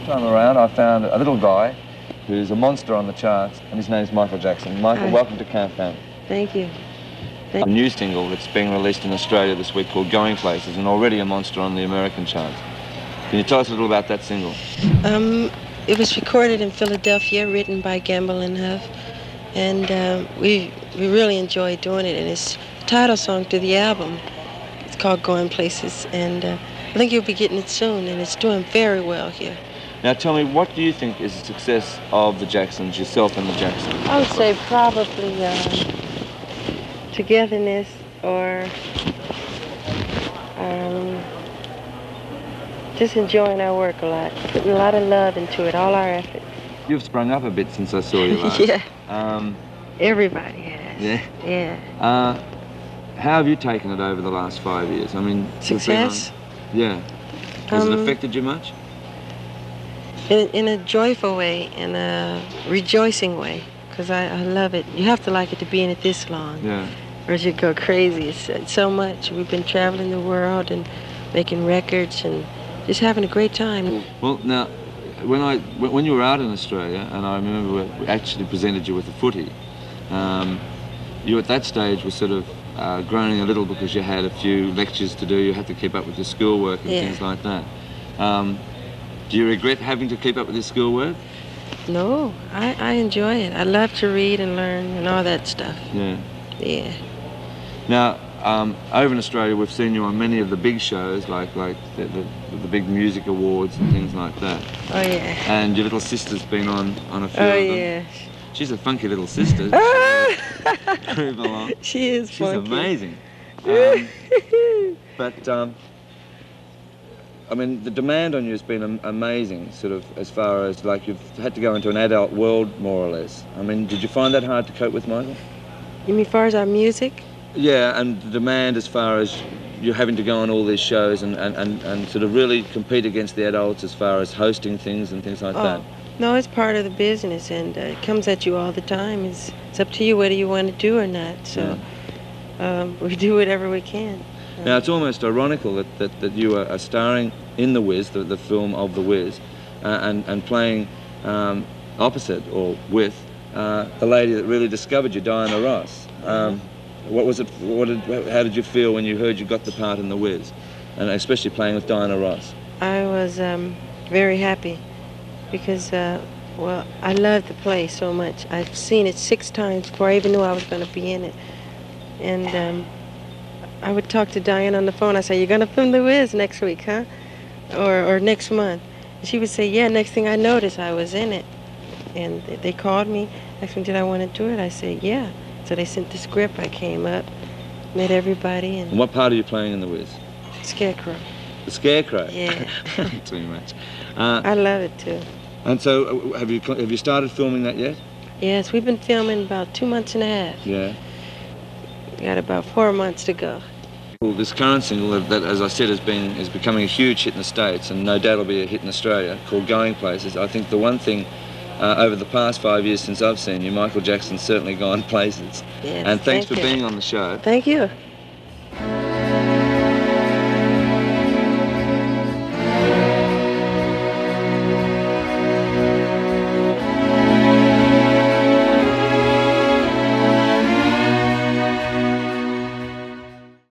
time around I found a little guy who's a monster on the charts, and his name's Michael Jackson. Michael, welcome to Countdown. Thank you. A new single that's being released in Australia this week called Going Places, and already a monster on the American charts. Can you tell us a little about that single? It was recorded in Philadelphia, written by Gamble and Huff, and we really enjoyed doing it, and it's the title song to the album. It's called Going Places, and I think you'll be getting it soon, and it's doing very well here. Now tell me, what do you think is the success of the Jacksons, yourself and the Jacksons? I would say probably togetherness, or just enjoying our work a lot, putting a lot of love into it, all our effort. You've sprung up a bit since I saw you last. Yeah. Everybody has. Yeah? Yeah. How have you taken it over the last 5 years? I mean, Success? Yeah. Has it affected you much? In a joyful way, in a rejoicing way, because I love it. You have to like it to be in it this long. Yeah. Or you go crazy. It's so much. We've been traveling the world and making records and just having a great time. Well, now, when you were out in Australia, and I remember we actually presented you with the footy, you at that stage were sort of groaning a little because you had a few lectures to do, you had to keep up with your schoolwork and things like that. Do you regret having to keep up with your schoolwork? No, I enjoy it. I love to read and learn and all that stuff. Yeah. Yeah. Now, over in Australia, we've seen you on many of the big shows, like the big music awards and things like that. Oh, yeah. And your little sister's been on a few of them. Oh, yeah. She's a funky little sister. Move along. She is funky. She's amazing. But, I mean, the demand on you has been amazing, sort of, as far as, like, you've had to go into an adult world, more or less. I mean, did you find that hard to cope with, Michael? You mean as far as our music? Yeah, and the demand as far as you're having to go on all these shows and sort of really compete against the adults as far as hosting things and things like that. No, it's part of the business, and it comes at you all the time. It's up to you whether you want to do or not. So we do whatever we can. Now, it's almost ironical that you are starring in The Wiz, the film of The Wiz, and playing opposite or with the lady that really discovered you, Diana Ross. What was it? How did you feel when you heard you got the part in The Wiz, and especially playing with Diana Ross? I was very happy because, well, I loved the play so much. I've seen it 6 times before I even knew I was going to be in it, and I would talk to Diana on the phone. I say, "You're going to film The Wiz next week, huh? Or next month?" And she would say, "Yeah." Next thing I noticed, I was in it, and they called me. Asked me, did I want to do it? I said, yeah. So they sent the script. I came up, met everybody, and what part are you playing in The Wiz? Scarecrow. The Scarecrow? Yeah. Too much. I love it, too. And so, have you started filming that yet? Yes, we've been filming about 2 months and a half. Yeah. We got about 4 months to go. Well, this current single, that as I said, is becoming a huge hit in the States, and no doubt will be a hit in Australia, called Going Places. I think the one thing over the past 5 years since I've seen you, Michael Jackson's certainly gone places. Yes, and thanks for you. being on the show. Thank you.